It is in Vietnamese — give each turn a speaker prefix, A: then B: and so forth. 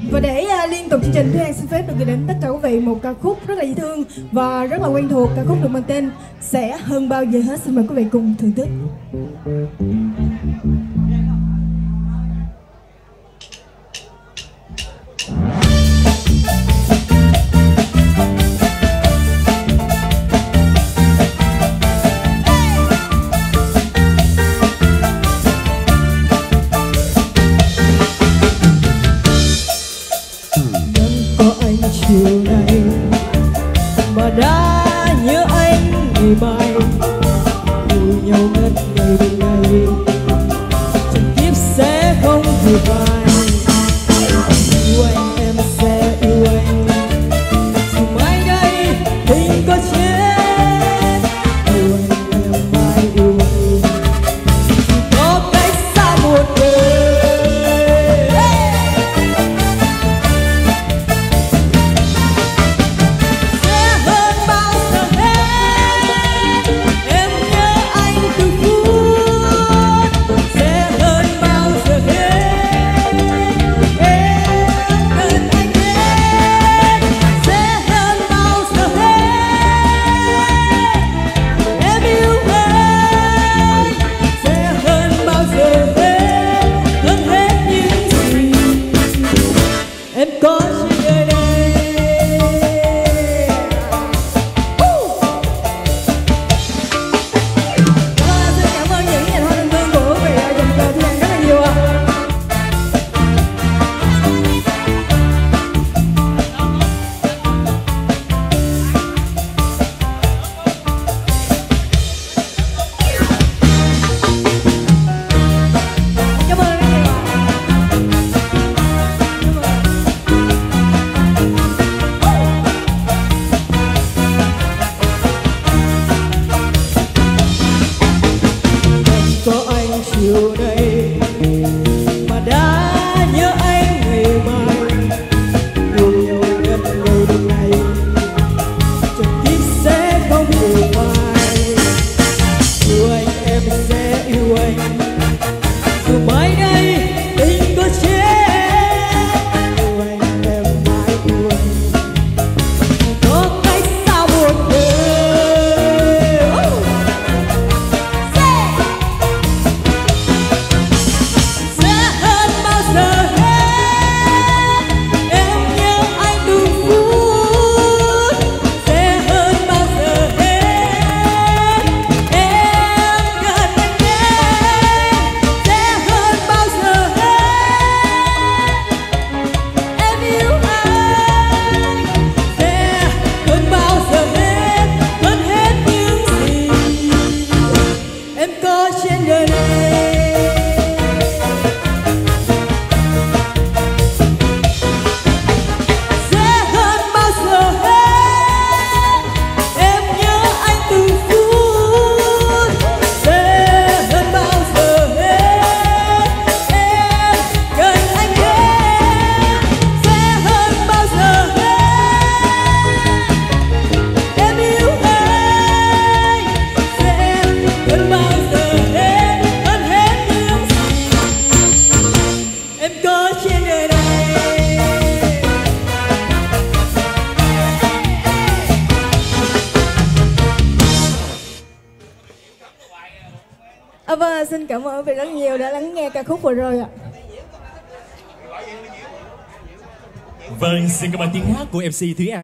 A: Và để liên tục chương trình, Thúy An xin phép được gửi đến tất cả quý vị một ca khúc rất là dễ thương và rất là quen thuộc. Ca khúc được mang tên Sẽ Hơn Bao Giờ Hết. Xin mời quý vị cùng thưởng thức.
B: Chiều nay mà đã nhớ anh ngày mai, cùng nhau ngất ngày bên ngày, chẳng kiếp sẽ không thể phai. Yêu anh em sẽ yêu anh, dù mai đây tình có chết. Yêu anh em mãi yêu anh, dù có cách xa một đời. Chiều nay mà đã nhớ anh ngày mai, yêu nhau ngất ngây đêm nay, chẳng kiếp sẽ không thể phai. Yêu anh em sẽ yêu anh, dù mai đây tình có chết. Yêu anh em mãi yêu anh, có cách xa một đời.
A: Vâng, xin cảm ơn quý vị rất nhiều đã lắng nghe ca khúc vừa rồi ạ.
C: Vâng, xin cảm ơn tiếng hát của MC Thúy An.